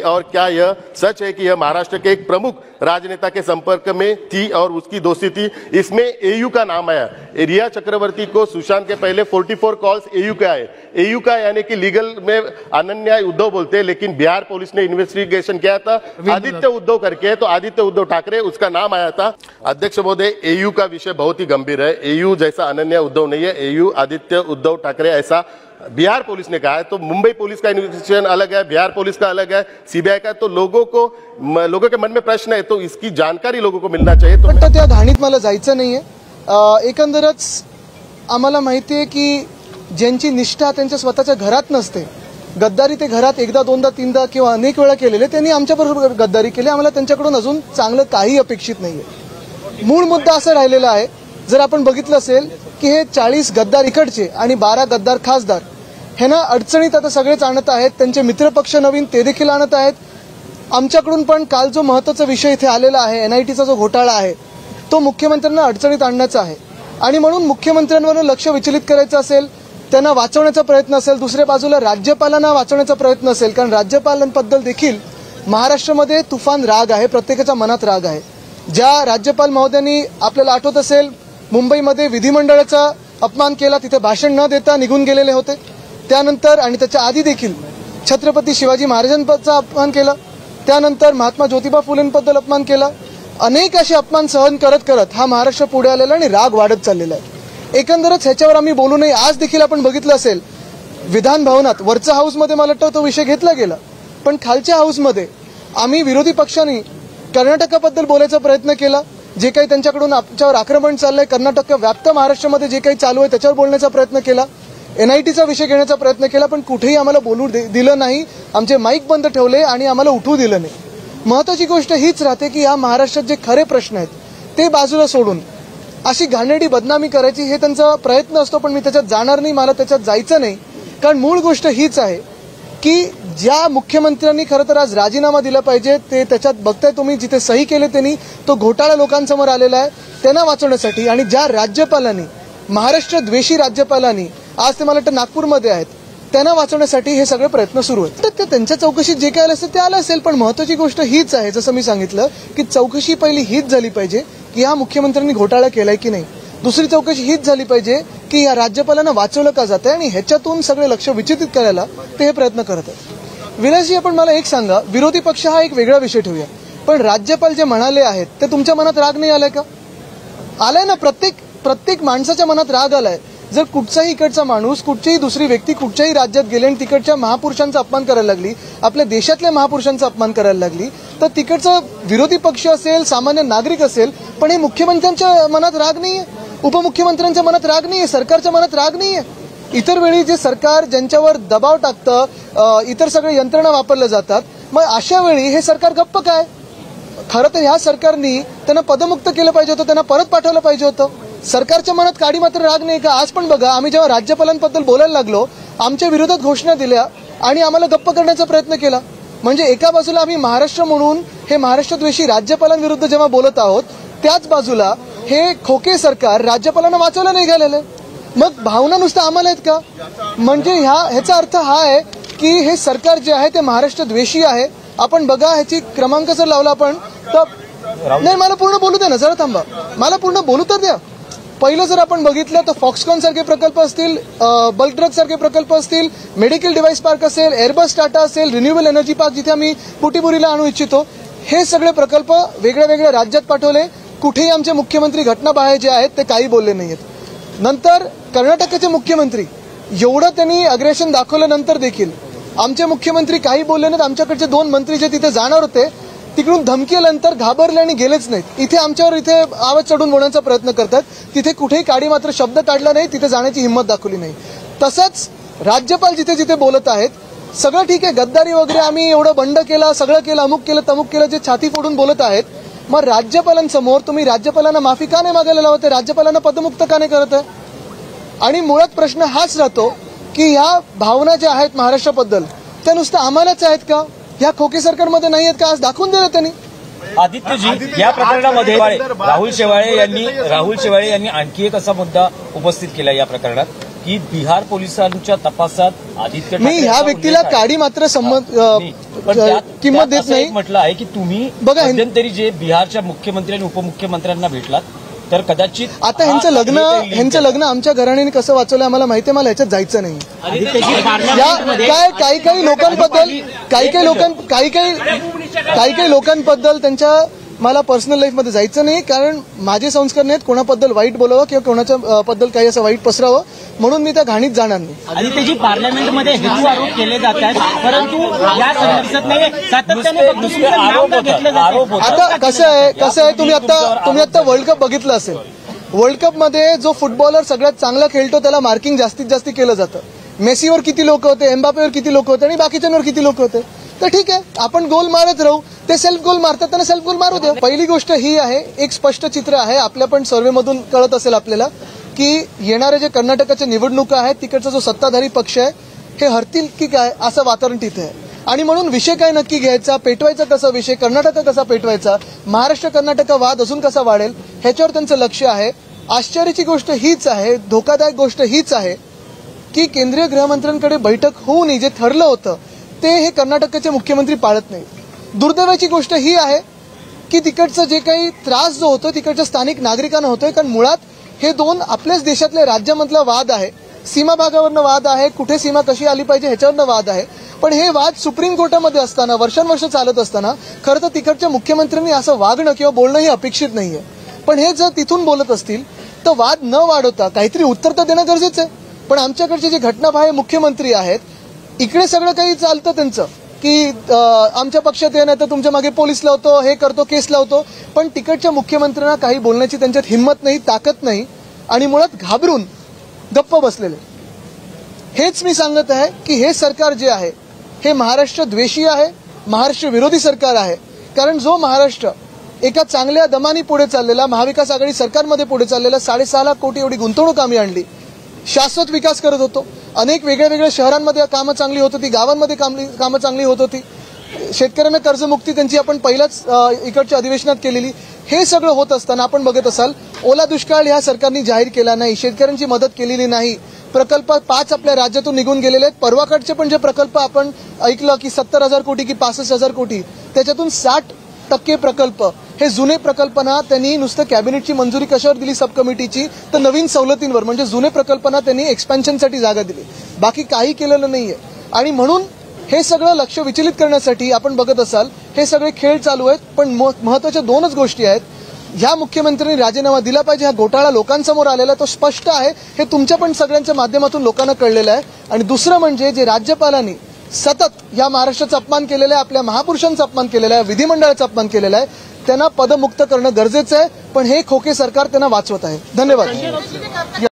और क्या यह सच है कि यह महाराष्ट्र के एक प्रमुख राजनेता के संपर्क में थी और उसकी दोस्ती थी? इसमें एयू का नाम आया। रिया चक्रवर्ती को सुशांत के पहले 44 कॉल्स एयू के आए। एयू का यानी कि लीगल में अनन्या उद्धव बोलते हैं, लेकिन बिहार पुलिस ने इन्वेस्टिगेशन किया था आदित्य उद्धव करके, तो आदित्य उद्धव ठाकरे उसका नाम आया था। अध्यक्ष महोदय, एयू का विषय बहुत ही गंभीर है। एयू जैसा अनन्या उद्धव नहीं है, एयू आदित्य उद्धव ठाकरे ऐसा बिहार पुलिस ने कहा है। तो मुंबई पुलिस का इन्वेस्टिगेशन अलग है, बिहार पुलिस का अलग है, सीबीआई का। तो लोगों के मन में प्रश्न है, तो इसकी जानकारी लोगों को मिलना चाहिए। पण त्या घाणीत मला जायचं नाहीये। एकंदरच आम्हाला माहिती आहे की ज्यांची निष्ठा त्यांच्या स्वतःच्या घरात नसते, गद्दारी ते घरात एकदा दोनदा तीनदा किंवा अनेक वेळा केलेले, त्यांनी आमच्याबरोबर गद्दारी केली। आम्हाला त्यांच्याकडून अजून चांगलं काही अपेक्षित नाहीये। मूळ मुद्दा असा राहिलेला आहे, जर आपण बघितलं असेल की हे 40 गद्दार इकडचे आणि 12 गद्दार खासदार हे ना अडचणीत आता सगळेच आणत आहेत। त्यांचे मित्रपक्ष नवीन ते देखील आणत आहेत। आमच्याकडून पण काल जो महत्त्वाचा विषय इथे आलेला आहे, एनआयटीचा जो घोटाळा आहे, तो मुख्यमंत्र्यांना अडचणीत आणण्याचा आहे आणि म्हणून मुख्यमंत्र्यांवर लक्ष विचलित करायचं असेल, त्यांना वाचवण्याचा प्रयत्न असेल, दुसऱ्या बाजूला राज्यपालांना वाचवण्याचा प्रयत्न असेल, कारण राज्यपालांबद्दल देखील महाराष्ट्रामध्ये तुफान राग आहे, प्रत्येकाच्या मनात राग आहे। ज्या राज्यपाल महोदयांनी आपल्याला आठवत असेल मुंबईमध्ये विधिमंडळाचा अपमान केला, तिथे भाषण न देता निघून गेलेले होते, त्यानंतर आणि त्याच्या आधी देखील छत्रपती शिवाजी महाराजांचा अपमान केला, त्यानंतर महात्मा ज्योतिबा फुलेंबद्दल अपमान केला, अनेक असे अपमान सहन करत करत हा महाराष्ट्र पुढे आलेला आणि राग वाढत चाललेला आहे। एकंदरच ह्याच्यावर आम्ही बोलू नये। आज देखील आपण बघितलं असेल विधान भवनात वरच्या हाऊसमध्ये मला वाटतं तो विषय घेतला गेला, पण खालच्या हाऊसमध्ये आम्ही विरोधी पक्षांनी कर्नाटकाबद्दल बोलायचा प्रयत्न केला। जे काही त्यांच्याकडून आमच्यावर आक्रमण चाललंय, कर्नाटक व्याप्त महाराष्ट्रामध्ये जे काही चालू आहे त्याच्यावर बोलण्याचा प्रयत्न केला, एनआयटीचा विषय घेण्याचा प्रयत्न केला, पण कुठेही आम्हाला बोलू दिलं नाही। आमचे माईक बंद ठेवले आणि आम्हाला उठू दिलं नाही। महत्त्वाची गोष्ट हीच राहते की या महाराष्ट्रात जे खरे प्रश्न आहेत ते बाजूला सोडून अशी घाणेरडी बदनामी करायची हे त्यांचा प्रयत्न असतो, पण मी त्याच्यात जाणार नाही, मला त्याच्यात जायचं नाही। कारण मूळ गोष्ट हीच आहे की ज्या मुख्यमंत्र्यांनी खरं तर आज राजीनामा दिला पाहिजे, ते त्याच्यात बघताय तुम्ही जिथे सही केले त्यांनी तो घोटाळा लोकांसमोर आलेला आहे, त्यांना वाचवण्यासाठी, आणि ज्या राज्यपालांनी महाराष्ट्र द्वेषी राज्यपालांनी आज ते मला वाटतं नागपूरमध्ये आहेत, त्यांना वाचवण्यासाठी हे सगळे प्रयत्न सुरू आहेत। तर त्यांच्या चौकशीत जे काय आलं असेल ते आलं असेल, पण महत्त्वाची गोष्ट हीच आहे, जसं मी सांगितलं की चौकशी पहिली हीच झाली पाहिजे की या मुख्यमंत्र्यांनी घोटाळा केलाय की नाही। दुसरी चौकशी हीच झाली पाहिजे की या राज्यपालांना वाचवलं का जात आहे, आणि ह्याच्यातून सगळे लक्ष विचलित करायला ते हे प्रयत्न करत आहेत। विलासजी, आपण मला एक सांगा, विरोधी पक्ष हा एक वेगळा विषय ठेवूया, पण राज्यपाल जे म्हणाले आहेत ते तुमच्या मनात राग नाही आलाय का? आलाय ना। प्रत्येक माणसाच्या मनात राग आलाय। जर कुठचाही इकडचा माणूस, कुठचीही दुसरी व्यक्ती कुठच्याही राज्यात गेली आणि तिकडच्या महापुरुषांचा अपमान करायला लागली, आपल्या देशातल्या महापुरुषांचा अपमान करायला लागली, तर तिकडचा विरोधी पक्ष असेल, सामान्य नागरिक असेल, पण हे मुख्यमंत्र्यांच्या मनात राग नाहीये, उपमुख्यमंत्र्यांच्या मनात राग नाहीये, सरकारच्या मनात राग नाहीये। इतर वेळी जे सरकार ज्यांच्यावर दबाव टाकतं, इतर सगळे यंत्रणा वापरल्या जातात, मग अशा वेळी हे सरकार गप्प काय? खरं तर ह्या सरकारनी त्यांना पदमुक्त केलं पाहिजे होतं, त्यांना परत पाठवलं पाहिजे होतं। सरकारच्या मनात काडी मात्र राग नाही का? आज पण बघा, आम्ही जेव्हा राज्यपालांबद्दल बोलायला लागलो, आमच्या विरोधात घोषणा दिल्या आणि आम्हाला गप्प करण्याचा प्रयत्न केला। म्हणजे एका बाजूला आम्ही महाराष्ट्र म्हणून हे महाराष्ट्रद्वेषी राज्यपालांविरुद्ध जेव्हा बोलत आहोत, त्याच बाजूला हे खोके सरकार राज्यपालांना वाचवला नाही गेलेलं। मग भावना नुसतं आम्हाला आहेत का? म्हणजे ह्याचा अर्थ हा आहे की हे सरकार जे आहे ते महाराष्ट्र द्वेषी आहे। आपण बघा, ह्याची क्रमांक जर लावला आपण तर नाही, मला पूर्ण बोलू द्या ना, जरा थांबा, मला पूर्ण बोलू तर द्या। पहिलं जर आपण बघितलं तर फॉक्सकॉन सारखे प्रकल्प असतील, बल्क ड्रग सारखे प्रकल्प असतील, मेडिकल डिव्हाइस पार्क असेल, एअरबस टाटा असेल, रिन्युएबल एनर्जी पार्क जिथे आम्ही पुटीपुरीला आणू इच्छितो, हे सगळे प्रकल्प वेगळ्या वेगळ्या राज्यात पाठवले। कुठेही आमचे मुख्यमंत्री घटनाबाह्य जे आहेत ते काही बोलले नाहीत। नंतर कर्नाटकाचे मुख्यमंत्री एवढं त्यांनी अग्रेशन दाखवल्यानंतर देखील आमचे मुख्यमंत्री काही बोलले नाहीत। आमच्याकडचे 2 मंत्री जे तिथे जाणार होते तिकडून धमकी आल्यानंतर घाबरले आणि गेलेच नाहीत। इथे आमच्यावर इथे आवाज चढवून बोलण्याचा प्रयत्न करतात, तिथे कुठेही काडी मात्र शब्द काढला नाही, तिथे जाण्याची हिंमत दाखवली नाही। तसंच राज्यपाल जिथे जिथे बोलत आहेत सगळं ठीक आहे, गद्दारी वगैरे आम्ही एवढं बंड केला, सगळं केलं, अमुक केलं, तमुक केलं, जे छाती फोडून बोलत आहेत, मग राज्यपालांसमोर तुम्ही राज्यपालांना माफी का नाही मागायला लावत आहे? राज्यपालांना पदमुक्त का नाही करत आहे? आणि मुळात प्रश्न हाच राहतो की ह्या भावना ज्या आहेत महाराष्ट्राबद्दल त्या नुसतं आम्हालाच आहेत का? ह्या खोके सरकारमध्ये नाही आहेत का? आज दाखवून दिलं त्यांनी। आदित्यजी, या प्रकरणामध्ये राहुल शेवाळे यांनी आणखी एक असा मुद्दा उपस्थित केला या प्रकरणात की बिहार पोलिसांच्या तपासात आदित्य मी ठाकरे ह्या यांचा व्यक्तीला उल्लेख आहे. काडी मात्र पण त्यात किंमत देत असं नाही. एक म्हटलं आहे की तुम्ही बघा, मध्यंतरी जे बिहारच्या मुख्यमंत्री आणि उपमुख्यमंत्र्यांना भेटलात तर कदाचित आता ह्यांचं लग्न आमच्या घराण्याने कसं वाचवलं आम्हाला माहिती आहे. मला ह्याच्यात जायचं नाही. या काही लोकांबद्दल त्यांच्या मला पर्सनल लाईफ मध्ये जायचं नाही, कारण माझे संस्कार नाहीत कोणाबद्दल वाईट बोलावं किंवा कोणाच्या बद्दल काही असं वाईट पसरावं, म्हणून मी त्या घाणीत जाणार नाही. आदित्यजी, पार्लमेंटमध्ये हेतू आरोप केले जात आहेत, परंतु या संदर्भात नाही सातत्याने दुसरीकडे नाव का घेतलं जातं. आता कसं आहे तुम्ही आता वर्ल्ड कप बघितलं असेल. वर्ल्ड कप मध्ये जो फुटबॉलर सगळ्यात चांगला खेळतो त्याला मार्किंग जास्तीत जास्त केलं जातं. मेसीवर किती लोक होते, एम्बापेवर किती लोक होते आणि बाकीच्यांवर किती लोक होते. तर ठीक आहे, आपण गोल मारत राहू. ते सेल्फ गोल मारतात, त्यांना सेल्फ गोल मारू द्या. पहिली गोष्ट ही आहे, एक स्पष्ट चित्र आहे आपल्या पण सर्व्हेमधून कळत असेल आपल्याला की येणारे जे कर्नाटकाच्या निवडणुका आहेत तिकडचा जो सत्ताधारी पक्ष आहे हे हरतील की काय असं वातावरण तिथे आहे. आणि म्हणून विषय काय नक्की घ्यायचा, पेटवायचा कसा विषय, कर्नाटक कसा पेटवायचा, महाराष्ट्र कर्नाटक वाद अजून कसा वाढेल ह्याच्यावर त्यांचं लक्ष आहे. आश्चर्याची गोष्ट हीच आहे, धोकादायक गोष्ट हीच आहे की केंद्रीय गृहमंत्र्यांकडे बैठक होऊ नये जे ठरलं होतं ते हे कर्नाटकचे मुख्यमंत्री पाळत नाहीत. दुर्दैवाची गोष्ट ही आहे की तिकडचं जे काही त्रास जो होतो तिकडच्या स्थानिक नागरिकांना होतोय, कारण मुळात हे दोन आपल्याच देशातल्या राज्यामधला वाद आहे. सीमा भागावरनं वाद आहे, कुठे सीमा कशी आली पाहिजे ह्याच्यावरनं वाद आहे. पण हे वाद सुप्रीम कोर्टामध्ये असताना वर्षानुवर्ष चालत असताना खरं तर तिकडच्या मुख्यमंत्र्यांनी असं वागणं किंवा बोलणं हे अपेक्षित नाहीये. पण हे जर तिथून बोलत असतील तर वाद न वाढवता काहीतरी उत्तर तर देणं गरजेचं आहे. पण आमच्याकडचे जे घटनाबाह्य मुख्यमंत्री आहेत इकडे सगळं काही चालतं त्यांचं की आमच्या पक्षात ये नाही तर तुमच्या मागे पोलीस लावतो, हे करतो, केस लावतो. पण तिकडच्या मुख्यमंत्र्यांना काही बोलण्याची त्यांच्यात हिंमत नाही, ताकद नाही आणि मुळात घाबरून गप्प बसलेले. हेच मी सांगत आहे की हे सरकार जे आहे हे महाराष्ट्र द्वेषी आहे, महाराष्ट्र विरोधी सरकार आहे. कारण जो महाराष्ट्र एका चांगल्या दमानी पुढे चाललेला, महाविकास आघाडी सरकारमध्ये पुढे चाललेला 6.5 लाख कोटी एवढी गुंतवणूक आम्ही आणली, शाश्वत विकास करत होतो, अनेक वेगळ्या शहरांमध्ये कामं चांगली होत होती, गावांमध्ये कामं चांगली होत होती, शेतकऱ्यांना कर्जमुक्ती त्यांची आपण पहिल्याच इकडच्या अधिवेशनात केलेली. हे सगळं होत असताना आपण बघत असाल ओला दुष्काळ ह्या सरकारने जाहीर केला नाही, शेतकऱ्यांची मदत केलेली नाही, प्रकल्प 5 आपल्या राज्यातून निघून गेलेले आहेत. परवाकडचे पण जे प्रकल्प आपण ऐकलं की 70,000 कोटी की 65,000 कोटी, त्याच्यातून 60% प्रकल्प हे जुने प्रकल्पना त्यांनी नुसतं कॅबिनेटची मंजुरी कशावर दिली सब कमिटीची, तर नवीन सवलतींवर, म्हणजे जुने प्रकल्पना त्यांनी एक्सपेन्शनसाठी जागा दिली, बाकी काही केलेलं नाहीये. आणि म्हणून हे सगळं लक्ष विचलित करण्यासाठी आपण बघत असाल हे सगळे खेळ चालू आहेत. पण महत्वाच्या 2च गोष्टी आहेत. ह्या मुख्यमंत्र्यांनी राजीनामा दिला पाहिजे. हा घोटाळा लोकांसमोर आलेला तो स्पष्ट आहे, हे तुमच्या पण सगळ्यांच्या माध्यमातून लोकांना कळलेलं आहे. आणि दुसरं म्हणजे जे राज्यपालांनी सतत या महाराष्ट्राचा अपमान केलेला आहे, आपल्या महापुरुषांचा अपमान केलेला आहे, विधिमंडळाचा अपमान केलेला आहे, त्यांना पदमुक्त करणं गरजेचं आहे. पण हे खोके सरकार त्यांना वाचवत आहे. धन्यवाद.